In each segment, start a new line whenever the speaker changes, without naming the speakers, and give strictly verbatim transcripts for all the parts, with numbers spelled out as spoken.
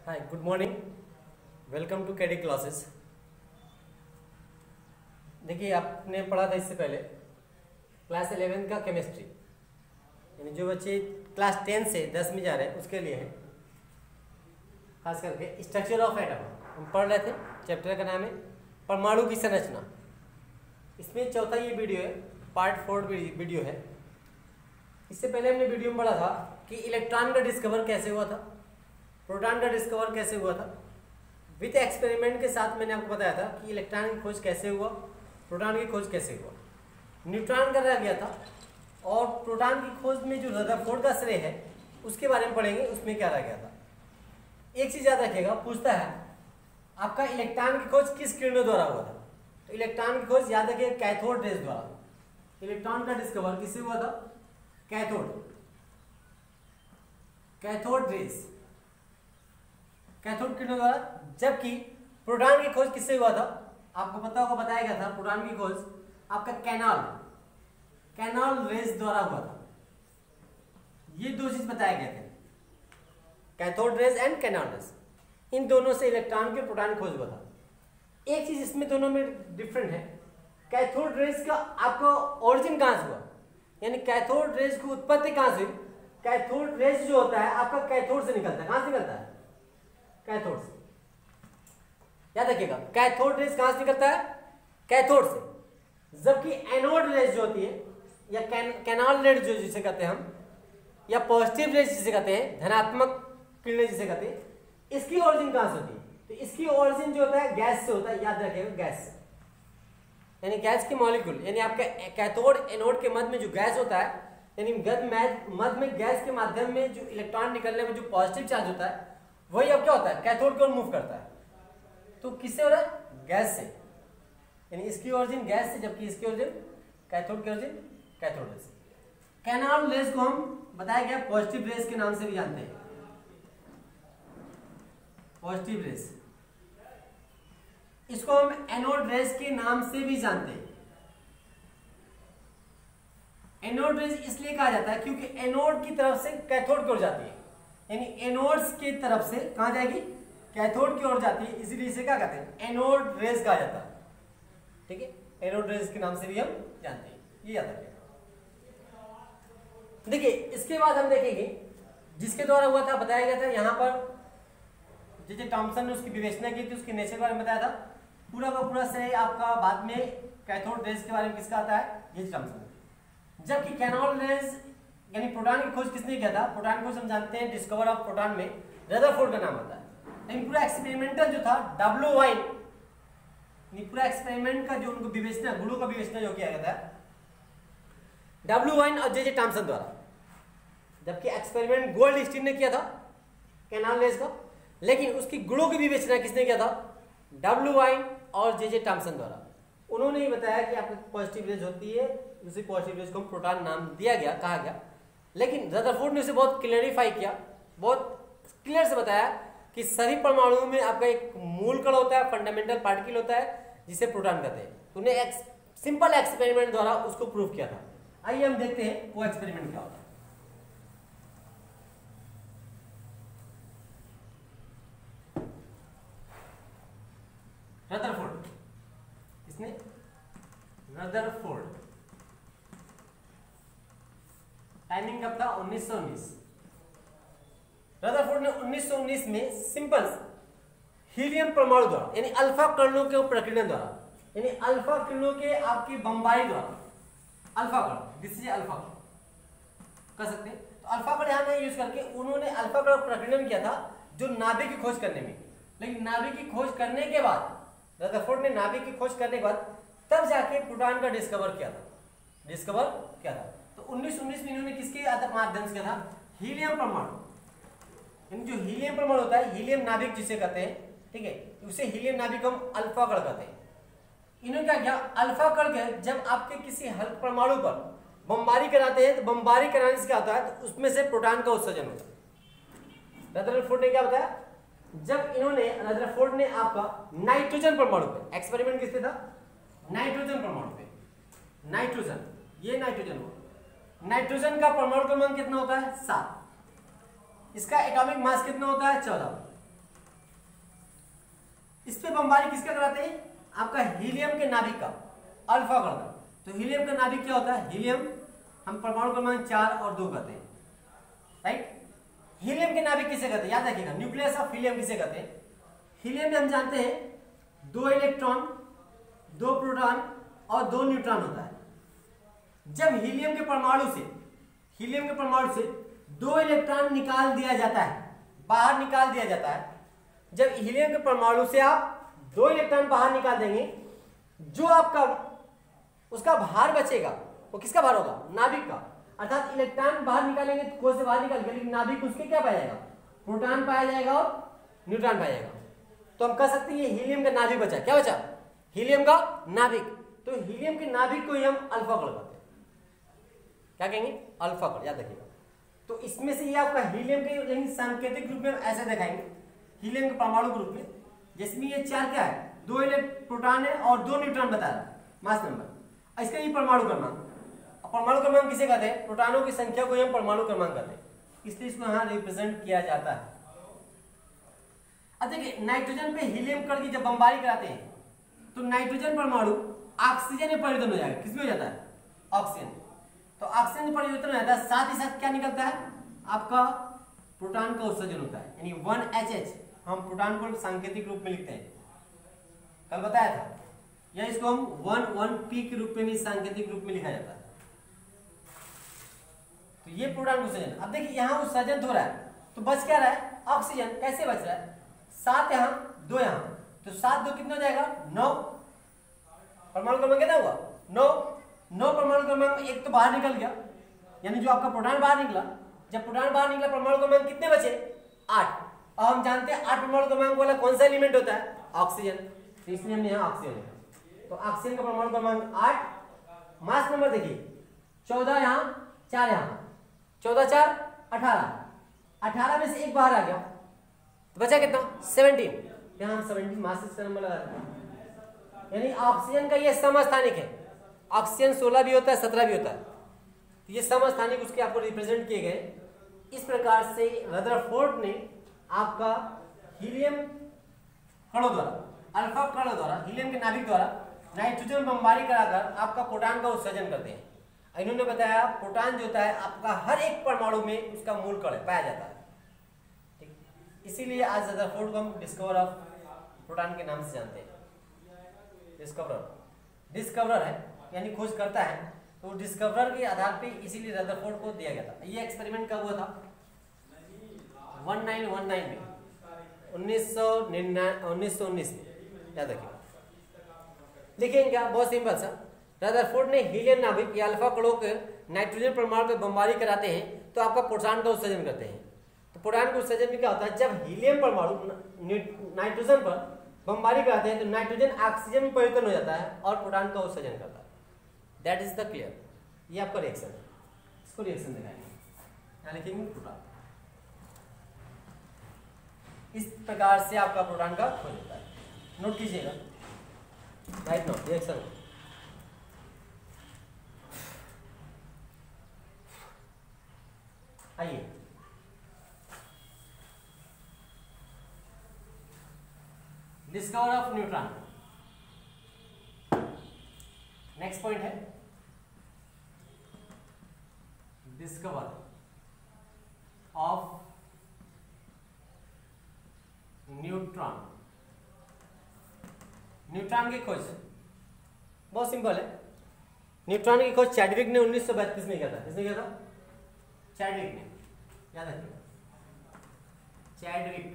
Hi, good morning. Welcome to Caddy classes. देखिए, आपने पढ़ा था इससे पहले क्लास इलेवेंथ का केमिस्ट्री, यानी जो बच्चे क्लास टेन से दस में जा रहे हैं उसके लिए है, खास करके स्ट्रक्चर ऑफ एटम हम पढ़ रहे थे। चैप्टर का नाम है परमाणु की संरचना। इसमें चौथा ये वीडियो है, पार्ट फोर वीडियो है। इससे पहले हमने वीडियो में पढ़ा था कि इलेक्ट्रॉन का डिस्कवर कैसे हुआ था, प्रोटॉन का डिस्कवर कैसे हुआ था। विथ एक्सपेरिमेंट के साथ मैंने आपको बताया था कि इलेक्ट्रॉन की खोज कैसे हुआ, प्रोटॉन की खोज कैसे हुआ। न्यूट्रॉन का रह गया था, और प्रोटॉन की खोज में जो रदरफोर्ड का श्रेय है उसके बारे में पढ़ेंगे, उसमें क्या रह गया था। एक चीज याद रखिएगा, पूछता है आपका इलेक्ट्रॉन की खोज किस किरणों द्वारा हुआ था। तो इलेक्ट्रॉन की खोज याद रखिए कैथोड रेज द्वारा। इलेक्ट्रॉन का डिस्कवर किससे हुआ था? कैथोड कैथोड रेज कैथोड किरणों द्वारा। जबकि प्रोटॉन की खोज किससे हुआ था? आपको पता होगा, बताया गया था प्रोटॉन की खोज आपका कैनाल कैनाल रेज द्वारा हुआ था। ये दो चीज बताए गए थे, cathode rays and canal rays. इन दोनों से इलेक्ट्रॉन के प्रोटॉन खोज हुआ था। एक चीज इसमें दोनों में डिफरेंट है, कैथोड रेज का आपको ओरिजिन कहां से हुआ, यानी कैथोड रेज की उत्पत्ति कहां से हुई। कैथोड रेज जो होता है आपका कैथोड से निकलता है। कहां से निकलता है? कैथोड से। याद रखिएगा, कैथोड रेज कहां से निकलता है? कैथोड से। जबकि एनोड रेज जो होती है, या कैन, कैनाल रेज जो जिसे कहते हैं हम, या पॉजिटिव रेज जिसे कहते हैं, धनात्मक किरणें जिसे कहते हैं, इसकी ओरिजिन कहां से होती है? तो इसकी ओरिजिन जो होता है गैस से होता है। याद रखिएगा, गैस से, यानी गैस की मॉलिक्यूल, यानी आपका कैथोड एनोड के मध्य में जो गैस होता है, यानी मध्य में गैस के माध्यम में जो इलेक्ट्रॉन निकलने में जो पॉजिटिव चार्ज होता है, वही अब क्या होता है? कैथोड की ओर मूव करता है। तो किससे हो रहा है? गैस से। यानी इसकी ओरिजिन गैस से, जबकि इसकी ओरिजिन कैथोड की ओरिजिन कैथोड से। कैनाल रेज को हम बताया गया पॉजिटिव रेज के नाम से भी जानते हैं। पॉजिटिव रेज, इसको हम एनोड रेज के नाम से भी जानते हैं। एनोड रेज इसलिए कहा जाता है क्योंकि एनोड की तरफ से कैथोड की ओर जाती है, यानी एनोड्स की तरफ से कहां जाएगी? कैथोड की ओर जाती है, इसीलिए इसे क्या कहते हैं? एनोड रेज कहा जाता है। ठीक है, एनोड रेज के नाम से भी हम जानते हैं, ये याद रखिए। देखिए, इसके बाद हम देखेंगे जिसके द्वारा हुआ था, बताया गया था यहां पर जे जे थॉमसन ने उसकी विवेचना की थी, उसके नेचर के बारे में बताया था। पूरा का पूरा से आपका बाद में कैथोड रेज के बारे में किसका आता है? J J Thomson. जबकि कैनाल रेज यानी प्रोटॉन की खोज किसने किया था? प्रोटॉन की खोज हम जानते हैं डिस्कवर ऑफ प्रोटॉन में रदरफोर्ड का नाम आता है। लेकिन पूरा एक्सपेरिमेंटल जो था डब्ल्यू वाइन, पूरा एक्सपेरिमेंट का जो उनको विवेचना, गुणों का विवेचना जो किया गया था डब्ल्यू वाइन और जे जे थॉमसन द्वारा। जबकि एक्सपेरिमेंट गोल्ड स्टीन ने किया था कैनाल रेज का, लेकिन उसकी गुणों की विवेचना किसने किया था? डब्ल्यू वाइन और जे जे थॉमसन द्वारा। उन्होंने ही बताया कि आपको पॉजिटिव रेज होती है, उसी पॉजिटिव रेज को प्रोटॉन नाम दिया गया, कहा गया। लेकिन रदरफोर्ड ने उसे बहुत क्लियरिफाई किया, बहुत क्लियर से बताया कि सभी परमाणुओं में आपका एक मूल कण होता है, फंडामेंटल पार्टिकल होता है, जिसे प्रोटॉन कहते हैं। उन्हें एक सिंपल एक्सपेरिमेंट द्वारा उसको प्रूव किया था। आइए हम देखते हैं वो एक्सपेरिमेंट क्या होता है। रदरफोर्ड, इसने रदरफोर्ड, टाइमिंग कब था? उन्नीस सौ उन्नीस। रदरफोर्ड ने उन्नीस सौ उन्नीस में सिंपल हीलियम परमाणु द्वारा, यानी अल्फा किरणों के प्रकीर्णन द्वारा, यानी अल्फा किरणों के आपकी बमबारी द्वारा, अल्फा कण, दिस इज अल्फा कह सकते हैं। तो अल्फा कण यहां यूज करके उन्होंने अल्फा कण प्रकीर्णन किया था, जो नाभिक की खोज करने में। लेकिन नाभिक की खोज करने के बाद, रदरफोर्ड ने नाभिक की खोज करने के बाद तब जाके प्रोटॉन का डिस्कवर किया था डिस्कवर किया था। तो उन्नीस सौ उन्नीस में इन्होंने किसके माध्यम से किया था? हीलियम परमाणु, यानी जो हीलियम परमाणु होता है, हीलियम नाभिक जिसे कहते हैं, ठीक है, उसे हीलियम नाभिक हम अल्फा कण कहते हैं। इन्होंने क्या किया? अल्फा कण के जब आपके किसी हल्क परमाणु पर बमबारी कराते हैं, तो बमबारी कराने से क्या होता है? तो उसमें से प्रोटॉन का उत्सर्जन होता है। रदरफोर्ड ने क्या बताया? जब इन्होंने रदरफोर्ड ने आपका नाइट्रोजन परमाणु पे एक्सपेरिमेंट किस पे था? नाइट्रोजन परमाणु पे। नाइट्रोजन, ये नाइट्रोजन हुआ। नाइट्रोजन का परमाणु क्रमांक कितना होता है? सात। इसका एटॉमिक मास कितना होता है? चौदह। इस पे बमबारी किसका कराते हैं? आपका हीलियम के नाभिक का, अल्फा करता। तो हीलियम का नाभिक क्या होता है? हीलियम हम परमाणु क्रमांक चार और दो कहते हैं, राइट। हीलियम के नाभिक किसे कहते हैं? याद रखिएगा, न्यूक्लियस ऑफ हीलियम किसे कहते हैं? हीलियम में हम जानते हैं दो इलेक्ट्रॉन, दो प्रोटॉन और दो न्यूट्रॉन होता है। जब हीलियम के परमाणु से हीलियम के परमाणु से दो इलेक्ट्रॉन निकाल दिया जाता है, बाहर निकाल दिया जाता है, जब हीलियम के परमाणु से आप दो इलेक्ट्रॉन बाहर निकाल देंगे, जो आपका उसका भार बचेगा वो किसका भार होगा? नाभिक का। अर्थात इलेक्ट्रॉन बाहर निकालेंगे तो कोष से बाहर निकाल के, लेकिन नाभिक उसके क्या पाया जाएगा? प्रोटॉन पाया जाएगा और न्यूट्रॉन पाया जाएगा। तो हम कह सकते हैं ये हीलियम का नाभिक बचा। क्या बचा? हीलियम का नाभिक। तो हीलियम के नाभिक को ही हम अल्फा कण कहते हैं। क्या कहेंगे? अल्फा कण, याद रखिएगा। तो इसमें से ये आपका हीलियम के सांकेतिक रूप में ऐसे दिखाएंगे, हीलियम के परमाणु ग्रुप में, जिसमें ये चार क्या है? दो इलेक्ट्रॉन प्रोटॉन है और दो न्यूट्रॉन बता रहा है, मास नंबर। इसका ये परमाणु क्रमांक। परमाणु क्रमांक किसे कहते हैं? प्रोटॉनों की संख्या को हम परमाणु क्रमांक कहते हैं, इसलिए इसको यहाँ रिप्रेजेंट किया जाता है। अब देखिए, नाइट्रोजन पे हीलियम कण की जब बमबारी कराते हैं तो नाइट्रोजन परमाणु ऑक्सीजन में परिवर्तन हो जाएगा। किसमें हो जाता है? ऑक्सीजन। तो ऑक्सीजन में परिवर्तन हो जाता है, साथ ही साथ क्या निकलता है? आपका प्रोटॉन का उत्सर्जन होता है, यानी वन एच एच। हम प्रोटॉन को सांकेतिक रूप में लिखते हैं, कल बताया था, या इसको हम वन वन पी के रूप में भी सांकेतिक रूप में लिखा जाता है। तो ये प्रोटॉन का उत्सर्जन। अब देखिए यहाँ उत्सर्जन हो रहा है तो बच क्या रहा है? ऑक्सीजन। कैसे बच रहा है? सात यहाँ, दो यहाँ, तो सात दो कितना हो जाएगा? नौ। परमाणु क्रमांक कितना हुआ? नौ। नौ परमाणु क्रमांक एक तो बाहर निकल गया, यानी जो आपका प्रोटॉन बाहर निकला। जब प्रोटॉन बाहर निकला, परमाणु क्रमांक कितने बचे? आठ। और हम जानते हैं आठ परमाणु क्रमांक वाला कौन सा एलिमेंट होता है? ऑक्सीजन। तो इसलिए हमने यहाँ ऑक्सीजन लिखा। तो ऑक्सीजन का परमाणु क्रमांक आठ। मास नंबर देखिए, चौदह यहाँ, चार यहाँ, चौदह चार अठारह। अठारह में से एक बाहर आ गया तो बचा कितना? सेवनटीन। यहाँ हम सेवनटीन मासेस का नंबर लगा रहे हैं, यानी ऑक्सीजन का ये समस्थानिक है। ऑक्सीजन सोलह भी होता है, सत्रह भी होता है, तो ये समस्थानिक उसके आपको रिप्रेजेंट किए गए। इस प्रकार से रदरफोर्ड ने आपका हीलियम कणों द्वारा, अल्फा कणों द्वारा, हीलियम के नाभिक द्वारा नाइट्रोजन बमबारी कराकर आपका प्रोटॉन का उत्सर्जन करते हैं। इन्होंने बताया प्रोटॉन जो होता है आपका हर एक परमाणु में उसका मूल कण पाया जाता है, ठीक। इसीलिए आज रदरफोर्ड को हम डिस्कवर ऑफ प्रोटॉन के नाम से जानते हैं। डिस्कवरर डिस्कवरर है, यानी खोज करता है। तो डिस्कवरर के आधार पे इसीलिए रदरफोर्ड को दिया गया था। ये एक्सपेरिमेंट कब हुआ था? उन्नीस सौ उन्नीस में, उन्नीस सौ उन्नीस सौ उन्नीस में, याद रखिए। देखिए क्या, बहुत सिंपल सा, रदरफोर्ड ने हीलियम नाभिक या अल्फा कणों के नाइट्रोजन परमाणु पे बमबारी कराते हैं तो आपका प्रोटॉन का उत्सर्जन करते हैं। तो प्रोटॉन का उत्सर्जन में क्या होता है? जब हीलियम परमाणु नाइट्रोजन पर बमबारी कराते हैं तो नाइट्रोजन ऑक्सीजन में परिवर्तन हो जाता है और प्रोटॉन का उत्सर्जन करता है। That is the clear. ये आपका रिएक्शन है, इसको रिएक्शन दिखाएंगे, यहाँ लिखेंगे प्रोटॉन। इस प्रकार से आपका प्रोटॉन का खोज होता है। नोट कीजिएगा, राइट नोट रिएक्शन। आइए, discover of neutron. Next point है डिस्कवर ऑफ न्यूट्रॉन। न्यूट्रॉन की खोज बहुत सिंपल है। न्यूट्रॉन की खोज चैडविक ने उन्नीस सौ बत्तीस में किया था। किसने किया था? चैडविक ने, याद रखिए, चैडविक।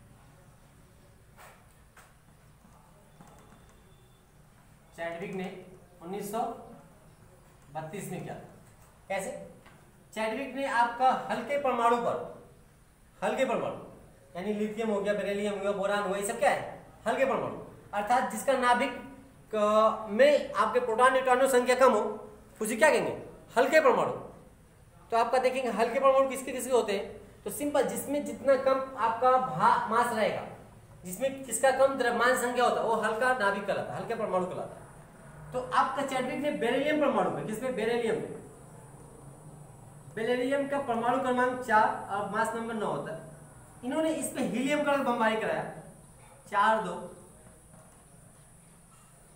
चैडविक ने उन्नीस सौ बत्तीस में किया था। कैसे? चैडविक ने आपका हल्के परमाणु पर, हल्के परमाणु यानी लिथियम हो गया, बेरिलियम हो गया, बोरान हुआ, ये सब क्या है? हल्के परमाणु, अर्थात जिसका नाभिक में आपके प्रोटॉन न्यूट्रॉनों संख्या कम हो, उसे क्या कहेंगे? हल्के परमाणु। तो आपका देखेंगे हल्के परमाणु किसके किसके होते हैं? तो सिंपल, जिसमें जितना कम आपका भा मास रहेगा, जिसमें किसका कम द्रव्यमान संख्या होता है, वो हल्का नाभिक कहलाता है, हल्के परमाणु कहलाता है। तो आपका चैडविक ने बेरिलियम परमाणु में, किसमें? बेरिलियम में, बेरिलियम का परमाणु क्रमांक चार और मास नंबर नौ होता है। इन्होंने इस पे हीलियम का बमबारी कराया, चार दो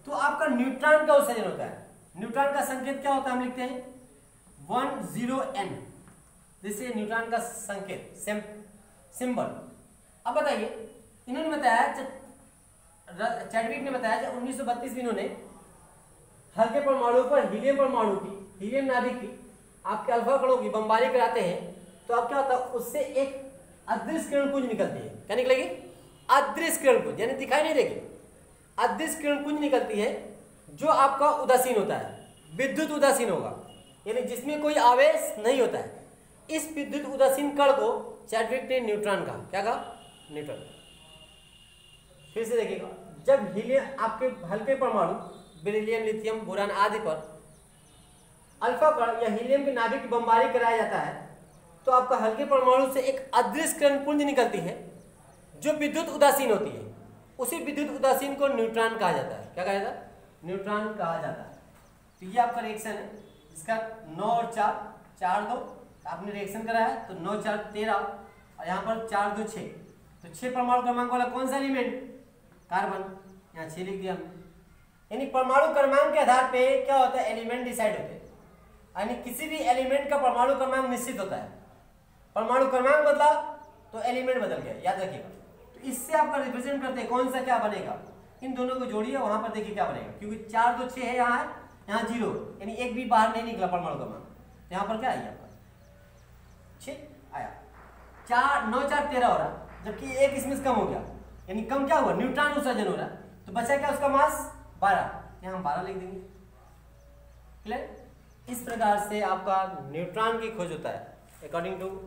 तो आपका न्यूट्रॉन का उत्सर्जन होता है। न्यूट्रॉन का संकेत क्या होता है, हम लिखते हैं वन जीरो एन, जिससे न्यूट्रॉन का संकेत सिंबल। अब बताइए, इन्होंने बताया, चैडविक ने बताया जब उन्नीस सौ बत्तीस में इन्होंने हल्के परमाणु पर हीलियम परमाणु की, हीलियम नाभिक की आपके अल्फा कणों की बमबारी कराते हैं, तो अब क्या होता है, उससे एक अदृश्य किरण पुंज निकलती है। क्या निकलेगी? अदृश्य किरण पुंज, यानी दिखाई नहीं देगी, अदृश्य किरण पुंज निकलती है, जो आपका उदासीन होता है, विद्युत उदासीन होगा, यानी जिसमें कोई आवेश नहीं होता है। इस विद्युत उदासीन कण को चैडविक ने न्यूट्रॉन कहा। क्या कहा? न्यूट्रॉन। फिर से देखिएगा, जब हीलियम आपके हल्के परमाणु बेरिलियम, लिथियम, बोरान आदि पर अल्फा कण या हीलियम के नाभिक की बमबारी कराया जाता है, तो आपका हल्के परमाणु से एक अदृश्य किरण पुंज निकलती है, जो विद्युत उदासीन होती है। उसी विद्युत उदासीन को न्यूट्रॉन कहा जाता है। क्या कहा जाता है? न्यूट्रॉन कहा जाता है। तो ये आपका रिएक्शन है, इसका नौ और चार, चार दो आपने रिएक्शन कराया है, तो नौ चार तेरह, और यहाँ पर चार दो छः, तो छः परमाणु क्रमांक वाला कौन सा एलिमेंट? कार्बन। यहाँ छः लिख दिया हमने। यानी परमाणु क्रमांक के आधार पे क्या होता है, एलिमेंट डिसाइड होते हैं। यानी किसी भी एलिमेंट का परमाणु क्रमांक निश्चित होता है। परमाणु क्रमांक बदला तो एलिमेंट बदल गया, याद रखिएगा। तो इससे आपका रिप्रेजेंट करते हैं कौन सा क्या बनेगा। इन दोनों को जोड़िए, वहां पर देखिए क्या बनेगा, क्योंकि चार दो छः है, यहाँ है, यहाँ जीरो, यानी एक भी बाहर नहीं निकला परमाणु क्रमांक। यहाँ पर क्या आएगा आपका? छः आया। चार नौ चार तेरह हो रहा, जबकि एक इसमें कम हो गया, यानी कम क्या हुआ? न्यूट्रॉन उत्सर्जन हो रहा, तो बचा क्या उसका मास? बारह। यहाँ हम बारह लिख देंगे। क्लियर? इस प्रकार से आपका न्यूट्रॉन की खोज होता है अकॉर्डिंग टू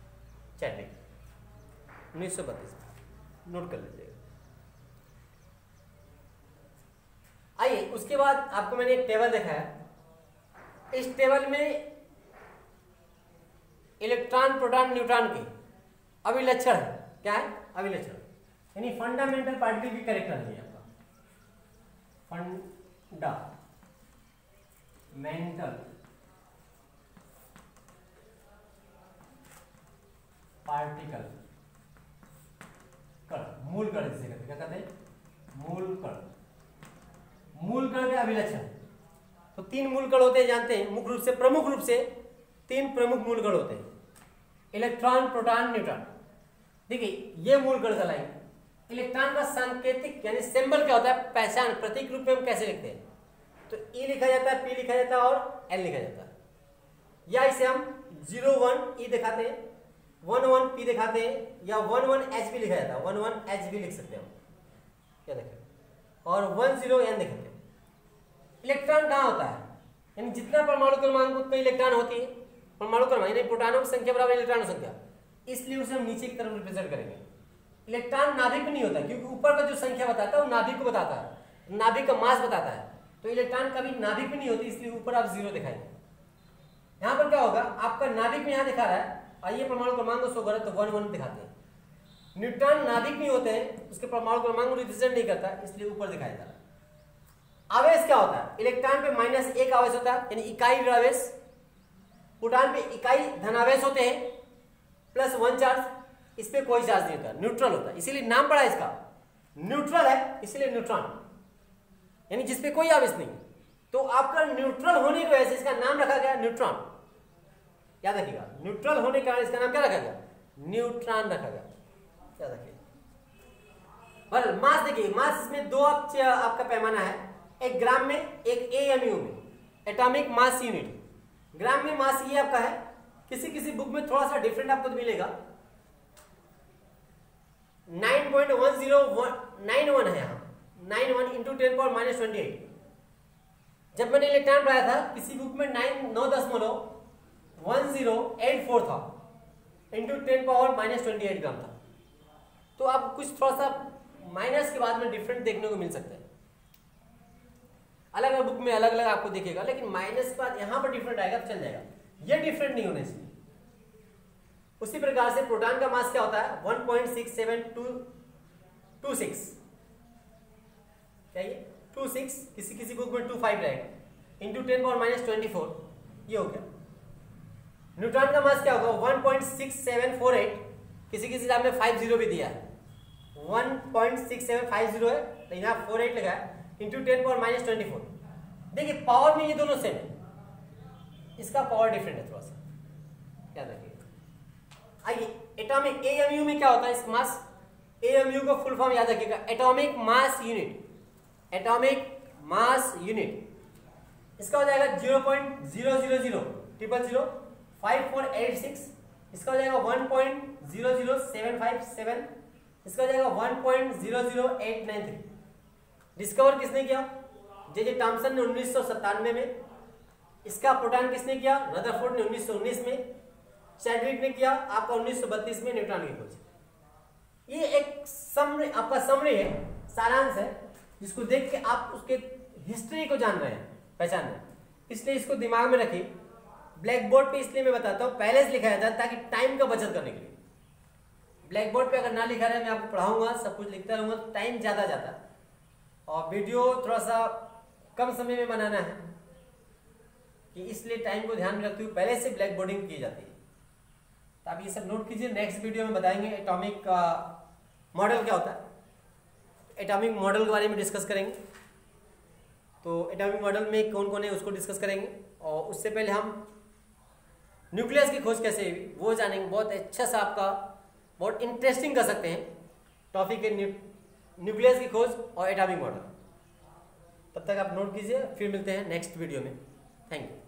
चैडविक उन्नीस सौ बत्तीस में। नोट कर लीजिएगा। आइए, उसके बाद आपको मैंने एक टेबल दिखाया। इस टेबल में इलेक्ट्रॉन, प्रोटॉन, न्यूट्रॉन के अभिलक्षण है। क्या है? अभिलक्षण, यानी फंडामेंटल पार्टिकल की कैरेक्टर है आपका। फंडा मेंटल पार्टिकल, कण, मूल कण जिसे कहते हैं। क्या कहते हैं? मूल कण। मूल कण के अभिलक्षण, तो तीन मूल कण होते हैं, जानते हैं, मुख्य रूप से, प्रमुख रूप से तीन प्रमुख मूल कण होते हैं, इलेक्ट्रॉन, प्रोटॉन, न्यूट्रॉन। देखिए, ये मूल कण कहलाएंगे। इलेक्ट्रॉन का सांकेतिक यानी सिंबल क्या होता है, पहचान, प्रतीक रूप में हम कैसे लिखते हैं? तो ई लिखा जाता है, पी लिखा जाता है और एल लिखा जाता है। या इसे हम जीरो वन ई दिखाते हैं, वन वन पी दिखाते हैं, या वन वन एच भी लिखा जाता है, वन वन एच भी लिख सकते हैं हम। क्या देखें? और वन जीरो एन दिखाते हैं। इलेक्ट्रॉन कहाँ होता है? यानी जितना परमाणु क्रमांक उतना इलेक्ट्रॉन होती है। परमाणु क्रमांक यानी प्रोटॉनों की संख्या बराबर इलेक्ट्रॉनों की संख्या, इसलिए उसे हम नीचे की तरफ रिप्रेजेंट करेंगे। इलेक्ट्रॉन नाभिक में नहीं होता, क्योंकि ऊपर का जो संख्या बताता है वो नाभिक को बताता है, नाभिक का मास बताता है। तो इलेक्ट्रॉन कभी नाभिक में नहीं होती, इसलिए ऊपर आप जीरो दिखाएंगे। यहाँ पर क्या होगा, आपका नाभिक में यहाँ दिखा रहा है, आइए परमाणु क्रमांक को शो करें, तो वन वन दिखाते हैं। न्यूट्रॉन नाभिक नहीं होते हैं, उसके परमाणु क्रमांक को रिप्रेजेंट नहीं करता, इसलिए ऊपर दिखाया जा रहा है। आवेश क्या होता है? इलेक्ट्रॉन पे माइनस एक आवेश होता है, यानी इकाई ऋणावेश। प्रोटॉन पे इकाई धनावेश होते हैं, प्लस वन चार्ज। इस पे कोई चार्ज नहीं होता, न्यूट्रल होता है, इसीलिए नाम पड़ा इसका, न्यूट्रल है, इसीलिए न्यूट्रॉन, यानी जिसपे कोई आवेश नहीं। तो आपका न्यूट्रल होने की वजह से इसका नाम रखा गया न्यूट्रॉन। याद रखिएगा, न्यूट्रल होने के कारण इसका नाम क्या रखा गया? न्यूट्रॉन रखा गया। याद रखिए। और मास देखिए, मास इसमें दो आप, आपका पैमाना है, एक ग्राम में, एक एएमयू में, एटॉमिक मास यूनिट। ग्राम में मास ये आपका है, किसी किसी बुक में थोड़ा सा डिफरेंट आपको मिलेगा, nine point one zero nine one है यहाँ, nine one into ten power minus twenty eight. जब मैंने इलेक्ट्रॉन पढ़ाया था, किसी बुक में नाइन नौ दशमलव वन जीरो एट फोर था, into ten power minus twenty eight gram था। तो आप कुछ थोड़ा सा माइनस के बाद में डिफरेंट देखने को मिल सकता है। अलग अलग बुक में अलग अलग आपको दिखेगा, लेकिन माइनस के बाद यहां पर डिफरेंट आएगा तो चल जाएगा, ये डिफरेंट नहीं होने चाहिए। उसी प्रकार से प्रोटॉन का मास क्या होता है? One point six seven two two six, क्या ये टू सिक्स, किसी किसी बुक में टू फाइव रहेगा, into ten power minus twenty four, ये हो गया। न्यूट्रॉन का मास क्या होगा? One point six seven four eight, किसी किसी किताब में फाइव जीरो भी दिया है, one point six seven five zero है, तो यहाँ फोर एट लगा है, into ten power minus twenty four. देखिए पावर में ये दोनों सेम है, इसका पावर डिफरेंट है थोड़ा सा, याद रखिएगा। आइए एटॉमिक एएमयू में क्या होता है, इस मास एएमयू को फुल फॉर्म याद रखिएगा, atomic mass unit. Atomic mass unit इसका हो जाएगा zero point zero zero zero triple zero five four eight six. इसका हो जाएगा one point zero zero seven five seven. इसका हो जाएगा one point zero zero eight nine three. Discover किसने किया, जे जे थॉमसन ने उन्नीस सौ सत्तानवे में। इसका प्रोटॉन किसने किया, रदरफोर्ड ने उन्नीस सौ उन्नीस में। चैडविक ने किया आपका उन्नीस सौ बत्तीस में न्यूट्रॉन की खोज। ये एक समरी आपका समरी है, सारांश है, जिसको देख के आप उसके हिस्ट्री को जान रहे हैं, पहचान रहे हैं, इसलिए इसको दिमाग में रखिए। ब्लैक बोर्ड पे इसलिए मैं बताता हूँ पहले से लिखा जाता है ताकि टाइम का बचत करने के लिए। ब्लैक बोर्ड पे अगर ना लिखा रहे, मैं आपको पढ़ाऊंगा सब कुछ लिखता रहूंगा तो टाइम ज्यादा जाता है, और वीडियो थोड़ा सा कम समय में बनाना है, कि इसलिए टाइम को ध्यान में रखते हुए पहले से ब्लैक बोर्डिंग की जाती है। तो आप ये सब नोट कीजिए। नेक्स्ट वीडियो में बताएंगे एटॉमिक का मॉडल क्या होता है, एटॉमिक मॉडल के बारे में डिस्कस करेंगे। तो एटॉमिक मॉडल में कौन कौन है उसको डिस्कस करेंगे, और उससे पहले हम न्यूक्लियस की खोज कैसे हुई वो जानेंगे। बहुत अच्छा सा आपका बहुत इंटरेस्टिंग कर सकते हैं टॉपिक है न्यूक्लियस की खोज और एटॉमिक मॉडल। तब तक आप नोट कीजिए, फिर मिलते हैं नेक्स्ट वीडियो में। Thank you.